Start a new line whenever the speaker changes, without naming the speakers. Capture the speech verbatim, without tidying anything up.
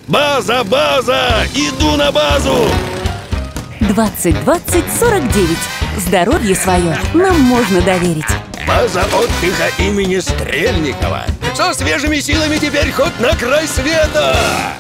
База, база! Иду на базу!
двадцать двадцать сорок девять. Здоровье свое нам можно доверить.
База отдыха имени Стрельникова. Со свежими силами теперь хоть на край света!